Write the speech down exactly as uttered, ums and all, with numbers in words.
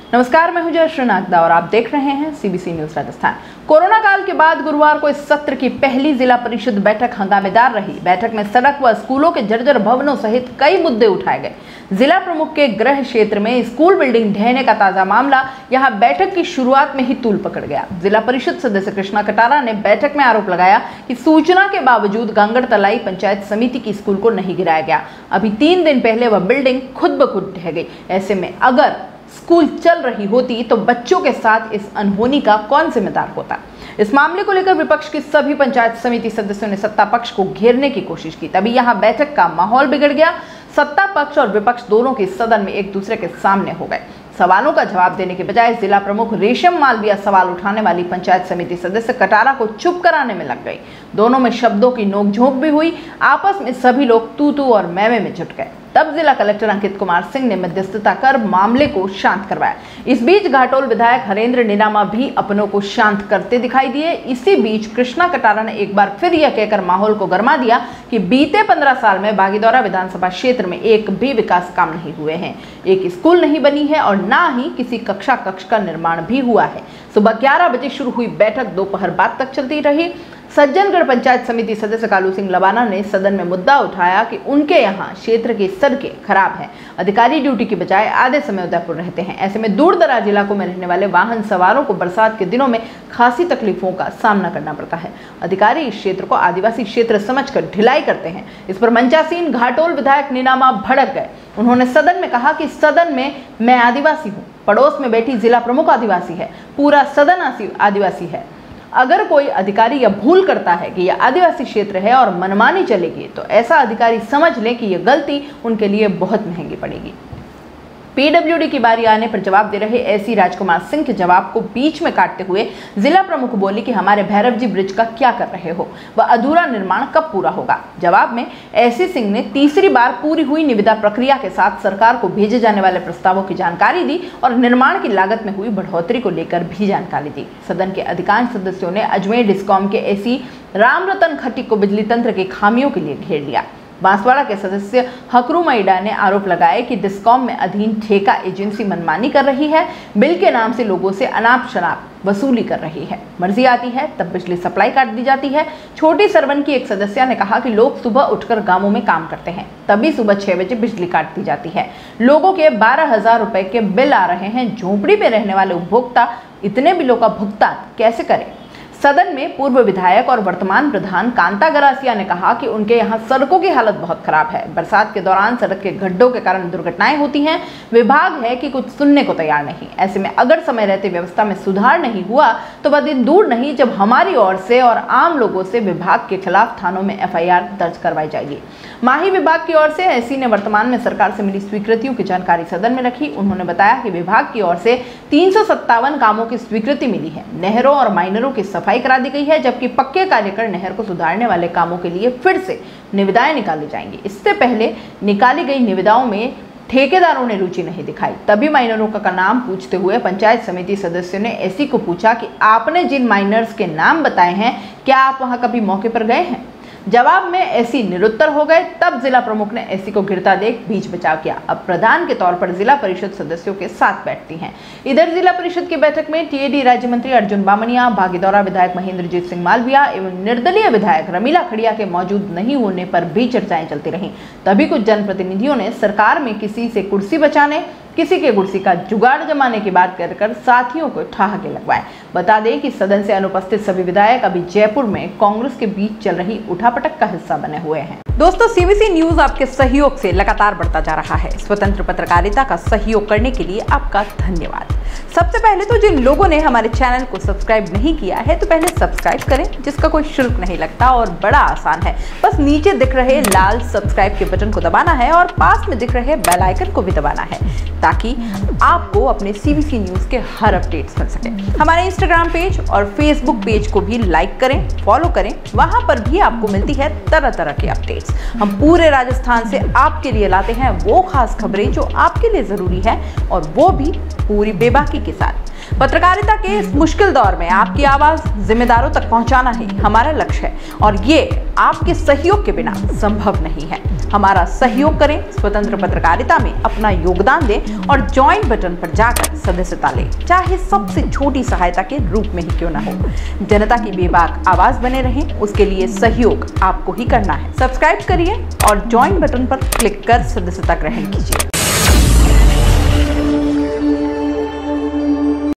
नमस्कार, मैं हूं जयश्रीनाथ और आप देख रहे हैं सीबीसी न्यूज राजस्थान। कोरोना काल के बाद गुरुवार को इस सत्र की पहली जिला परिषद बैठक हंगामेदार रही। बैठक में सड़क व स्कूलों के जर्जर भवनों सहित कई मुद्दे उठाए गए। जिला प्रमुख के गृह क्षेत्र में स्कूल बिल्डिंग ढहने का ताजा मामला यहां बैठक की शुरुआत में ही तूल पकड़ गया। जिला परिषद सदस्य कृष्णा कटारा ने बैठक में आरोप लगाया कि सूचना के बावजूद गांगड़ तलाई पंचायत समिति की स्कूल को नहीं गिराया गया। अभी तीन दिन पहले वह बिल्डिंग खुद ब खुद ढह गई। ऐसे में अगर स्कूल चल रही होती तो बच्चों के साथ इस अनहोनी का कौन जिम्मेदार होता। इस मामले को लेकर विपक्ष की सभी पंचायत समिति सदस्यों ने सत्ता पक्ष को घेरने की कोशिश की। तभी यहां बैठक का माहौल बिगड़ गया। सत्ता पक्ष और विपक्ष दोनों के सदन में एक दूसरे के सामने हो गए। सवालों का जवाब देने के बजाय जिला प्रमुख रेशम मालविया सवाल उठाने वाली पंचायत समिति सदस्य कटारा को चुप कराने में लग गई। दोनों में शब्दों की नोकझोंक भी हुई। आपस में सभी लोग तू तू और मैं मैं में जुट गए। तब जिला कलेक्टर अंकित कुमार सिंह ने मध्यस्थता कर मामले को शांत करवाया। इस बीच घाटोल विधायक हरेंद्र निनामा भी अपनों को शांत करते दिखाई दिए। इसी बीच कृष्णा कटारा ने एक बार फिर यह कहकर माहौल को गरमा दिया कि बीते पंद्रह साल में बागीदौरा विधानसभा क्षेत्र में एक भी विकास काम नहीं हुए हैं। एक स्कूल नहीं बनी है और ना ही किसी कक्षा कक्ष का निर्माण भी हुआ है। सुबह ग्यारह बजे शुरू हुई बैठक दोपहर बाद तक चलती रही। सज्जनगढ़ पंचायत समिति सदस्य कालू सिंह लबाना ने सदन में मुद्दा उठाया कि उनके यहाँ क्षेत्र की सड़कें खराब हैं। अधिकारी ड्यूटी की बजाय आधे समय उदयपुर रहते हैं। ऐसे में दूर दराज इलाकों में रहने वाले वाहन सवारों को बरसात के दिनों में खासी तकलीफों का सामना करना पड़ता है। अधिकारी इस क्षेत्र को आदिवासी क्षेत्र समझकर ढिलाई करते हैं। इस पर मंचासीन घाटोल विधायक निनामा भड़क गए। उन्होंने सदन में कहा कि सदन में मैं आदिवासी हूँ, पड़ोस में बैठी जिला प्रमुख आदिवासी है, पूरा सदन आदिवासी है। अगर कोई अधिकारी यह भूल करता है कि यह आदिवासी क्षेत्र है और मनमानी चलेगी तो ऐसा अधिकारी समझ ले कि यह गलती उनके लिए बहुत महंगी पड़ेगी। पीडब्ल्यूडी की बारी आने पर जवाब दे रहे एसी राजकुमार सिंह के जवाब को बीच में काटते हुए जिला प्रमुख बोली कि हमारे भैरव जी ब्रिज का क्या कर रहे हो, वह अधूरा निर्माण कब पूरा होगा। जवाब में एसी सिंह ने तीसरी बार पूरी हुई निविदा प्रक्रिया के साथ सरकार को भेजे जाने वाले प्रस्तावों की जानकारी दी और निर्माण की लागत में हुई बढ़ोतरी को लेकर भी जानकारी दी। सदन के अधिकांश सदस्यों ने अजमेर डिस्कॉम के एसी राम रतन खट्टी को बिजली तंत्र की खामियों के लिए घेर लिया। बांसवाड़ा के सदस्य हकरू मैडा ने आरोप लगाया कि डिस्कॉम में अधीन ठेका एजेंसी मनमानी कर रही है, बिल के नाम से लोगों से अनाप शनाप वसूली कर रही है। मर्जी आती है तब बिजली सप्लाई काट दी जाती है। छोटी सरवन की एक सदस्य ने कहा कि लोग सुबह उठकर गांवों में काम करते हैं, तभी सुबह छह बजे बिजली काट दी जाती है। लोगों के बारह हजार रुपए के बिल आ रहे हैं। झोपड़ी में रहने वाले उपभोक्ता इतने बिलों का भुगतान कैसे करें। सदन में पूर्व विधायक और वर्तमान प्रधान कांता गरासिया ने कहा कि उनके यहाँ सड़कों की हालत बहुत खराब है। बरसात के दौरान सड़क के गड्ढों के कारण दुर्घटनाएं होती हैं। विभाग है कि कुछ सुनने को तैयार नहीं। ऐसे में अगर समय रहते व्यवस्था में सुधार नहीं हुआ तो वह दिन दूर नहीं जब हमारी ओर से और आम लोगों से विभाग के खिलाफ थानों में एफ आई आर दर्ज करवाई जाएगी। माही विभाग की ओर से एसी ने वर्तमान में सरकार से मिली स्वीकृतियों की जानकारी सदन में रखी। उन्होंने बताया कि विभाग की ओर से तीन सौ सत्तावन कामों की स्वीकृति मिली है। नहरों और माइनरों की सफाई करा दी गई है, जबकि पक्के कार्य कर नहर को सुधारने वाले कामों के लिए फिर से निविदाएं निकाली जाएंगी। इससे पहले निकाली गई निविदाओं में ठेकेदारों ने रुचि नहीं दिखाई। तभी माइनरों का नाम पूछते हुए पंचायत समिति सदस्यों ने एसी को पूछा कि आपने जिन माइनर्स के नाम बताए हैं क्या आप वहां कभी मौके पर गए हैं। जवाब में एसी निरुत्तर हो गए। तब जिला प्रमुख ने एसी को गिरता देख बीच बचाव किया। अब प्रधान के तौर पर जिला परिषद सदस्यों के साथ बैठती हैं। इधर जिला परिषद की बैठक में टीएडी राज्य मंत्री अर्जुन बामनिया, बागीदौरा विधायक महेंद्रजीत सिंह मालविया एवं निर्दलीय विधायक रमीला खड़िया के मौजूद नहीं होने पर भी चर्चाएं चलती रहीं। तभी कुछ जनप्रतिनिधियों ने सरकार में किसी से कुर्सी बचाने, किसी के कुर्सी का जुगाड़ जमाने की बात कर कर साथियों को ठहाके लगवाए। बता दें कि सदन से अनुपस्थित सभी विधायक अभी जयपुर में कांग्रेस के बीच चल रही उठापटक का हिस्सा बने हुए हैं। दोस्तों, सीबीसी न्यूज आपके सहयोग से लगातार बढ़ता जा रहा है। स्वतंत्र पत्रकारिता का सहयोग करने के लिए आपका धन्यवाद। सबसे पहले तो जिन लोगों ने हमारे चैनल को सब्सक्राइब नहीं किया है तो पहले सब्सक्राइब करें, जिसका कोई शुल्क नहीं लगता और बड़ा आसान है। बस नीचे दिख रहे लाल सब्सक्राइब के बटन को दबाना है और पास में दिख रहे बेल आइकन को भी दबाना है ताकि आपको अपने सीबीसी न्यूज के हर अपडेट्स मिल सके। हमारे इंस्टाग्राम पेज और फेसबुक पेज को भी लाइक करें, फॉलो करें। वहां पर भी आपको मिलती है तरह तरह की अपडेट्स। हम पूरे राजस्थान से आपके लिए लाते हैं वो खास खबरें जो आपके लिए जरूरी है और वो भी पूरी बेबाकी के साथ। पत्रकारिता के इस मुश्किल दौर में आपकी आवाज जिम्मेदारों तक पहुंचाना ही हमारा लक्ष्य है और ये आपके सहयोग के बिना संभव नहीं है। हमारा सहयोग करें, स्वतंत्र पत्रकारिता में अपना योगदान दें और ज्वाइन बटन पर जाकर सदस्यता लें, चाहे सबसे छोटी सहायता के रूप में ही क्यों न हो। जनता की बेबाक आवाज बने रहें, उसके लिए सहयोग आपको ही करना है। सब्सक्राइब करिए और ज्वाइन बटन पर क्लिक कर सदस्यता ग्रहण कीजिए।